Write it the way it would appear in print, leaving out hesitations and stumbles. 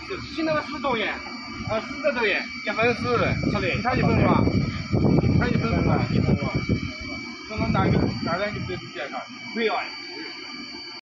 新那个10多元，40多元，1分10，吃的， 他1分是吧？他1分是吧？1分是吧？ 这种大人就不健康，不要。